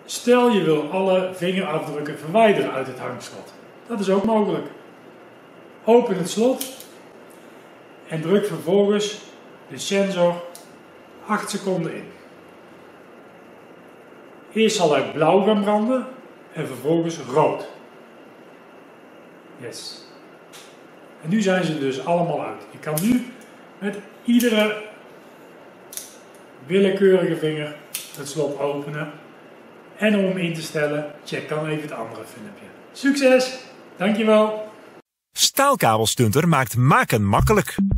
Stel je wil alle vingerafdrukken verwijderen uit het hangslot. Dat is ook mogelijk. Open het slot en druk vervolgens de sensor 8 seconden in. Eerst zal hij blauw gaan branden en vervolgens rood. Yes. En nu zijn ze dus allemaal uit. Je kan nu met iedere willekeurige vinger het slot openen. En om hem in te stellen, check dan even het andere filmpje. Succes! Dankjewel! Staalkabelstunter maakt maken makkelijk.